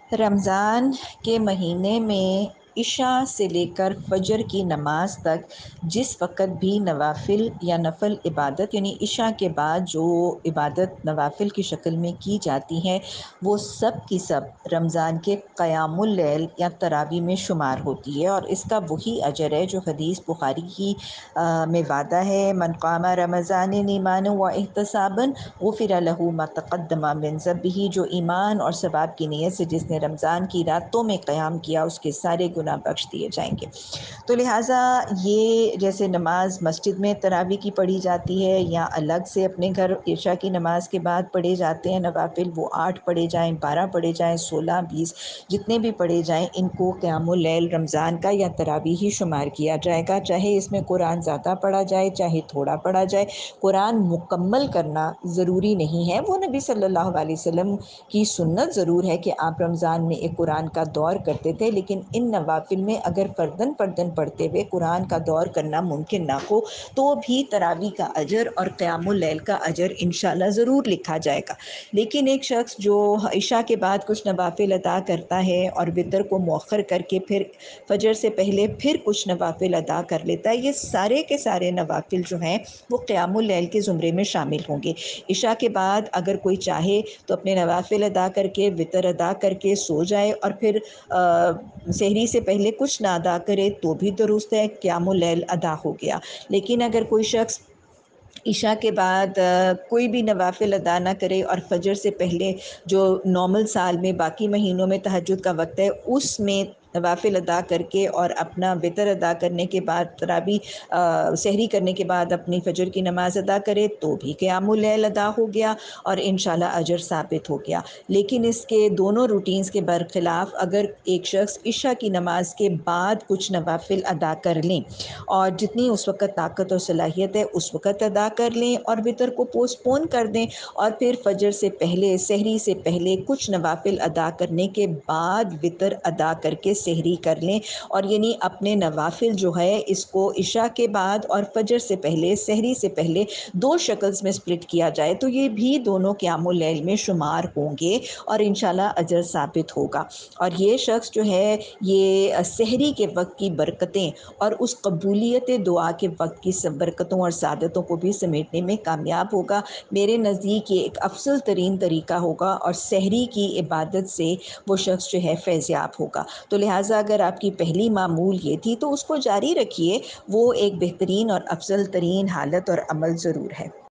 رمضان کے مہینے میں عشاء سے لے کر فجر کی نماز تک جس وقت بھی نوافل یا نفل عبادت یعنی عشاء کے بعد جو عبادت نوافل کی شکل میں کی جاتی ہے وہ سب کی سب رمضان کے قیام اللیل یا تراویح میں شمار ہوتی ہے، اور اس کا وہی اجر ہے جو حدیث بخاری کی میں وعدہ ہے، من قام رمضان ایمانا و احتسابا غفر له ما تقدم من ذنبہ، جو ایمان اور ثواب کی نیت سے جس نے رمضان کی راتوں میں قیام کیا اس کے سارے گناہ بخش دیے جائیں گے۔ تو لہٰذا یہ جیسے نماز مسجد میں تراویح کی پڑھی جاتی ہے یا الگ سے اپنے گھر عشاء کی نماز کے بعد پڑھے جاتے ہیں نوافل، وہ 8 پڑھے جائیں، 12 پڑھے جائیں، 16، 20 جتنے بھی پڑھے جائیں، ان کو قیام اللیل رمضان کا یا تراویح ہی شمار کیا جائے گا، چاہے اس میں قرآن زیادہ پڑھا جائے چاہے تھوڑا پڑھا جائے۔ قرآن مکمل کرنا ضروری نہیں ہے، وہ نبی صلی اللہ علیہ وسلم کی سنت ضرور ہے کہ آپ رمضان میں ایک قرآن کا دور کرتے تھے، لیکن ان نوافل میں اگر فرداً فرداً پڑھتے ہوئے قرآن کا دور کرنا ممکن نہ ہو تو بھی تراویح کا اجر اور قیام اللیل کا اجر انشاءاللہ ضرور لکھا جائے گا۔ لیکن ایک شخص جو عشاء کے بعد کچھ نوافل ادا کرتا ہے اور وتر کو مؤخر کر کے پھر فجر سے پہلے پھر کچھ نوافل ادا کر لیتا ہے، یہ سارے کے سارے نوافل جو ہیں وہ قیام اللیل کے زمرے میں شامل ہوں گے۔ عشاء کے بعد اگر کوئی چاہے تو اپنے نوافل ادا کر کے وتر ادا کر کے سو جائے، اور پھر سحری سے پہلے کچھ نہ ادا کرے تو بھی درست ہے، قیام اللیل ادا ہو گیا۔ لیکن اگر کوئی شخص عشاء کے بعد کوئی بھی نوافل ادا نہ کرے اور فجر سے پہلے جو نارمل سال میں باقی مہینوں میں تہجد کا وقت ہے اس میں نوافل ادا کر کے اور اپنا وتر ادا کرنے کے بعد تراویح سحری کرنے کے بعد اپنی فجر کی نماز ادا کرے تو بھی قیام اللیل ادا ہو گیا اور انشاءاللہ اجر ثابت ہو گیا۔ لیکن اس کے دونوں روٹینز کے برخلاف اگر ایک شخص عشاء کی نماز کے بعد کچھ نوافل ادا کر لیں اور جتنی اس وقت طاقت اور صلاحیت ہے اس وقت ادا کر لیں اور وتر کو پوسٹ پون کر دیں، اور پھر فجر سے پہلے سحری سے پہلے کچھ نوافل ادا کرنے کے بعد وتر ادا کر کے سحری کر لیں، اور یعنی اپنے نوافل جو ہے اس کو عشاء کے بعد اور فجر سے پہلے سحری سے پہلے 2 شکلز میں سپلٹ کیا جائے تو یہ بھی دونوں قیام اللیل میں شمار ہوں گے اور انشاءاللہ اجر ثابت ہوگا۔ اور یہ شخص جو ہے یہ سحری کے وقت کی برکتیں اور اس قبولیت دعا کے وقت کی سب برکتوں اور سعادتوں کو بھی سمیٹنے میں کامیاب ہوگا۔ میرے نزدیک یہ ایک افضل ترین طریقہ ہوگا اور سحری کی عبادت سے وہ شخص جو ہے فیضیاب ہوگا۔ تو لہٰذا اگر آپ کی پہلی معمول یہ تھی تو اس کو جاری رکھیے، وہ ایک بہترین اور افضل ترین حالت اور عمل ضرور ہے۔